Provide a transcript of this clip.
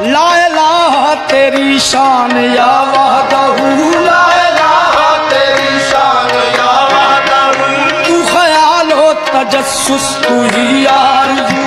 ला इलाहा तेरी शान या वहदहू, ला इलाहा तेरी शान या वहदहू। तू ख्याल हो तजस्सुस तू ही आरज़ू,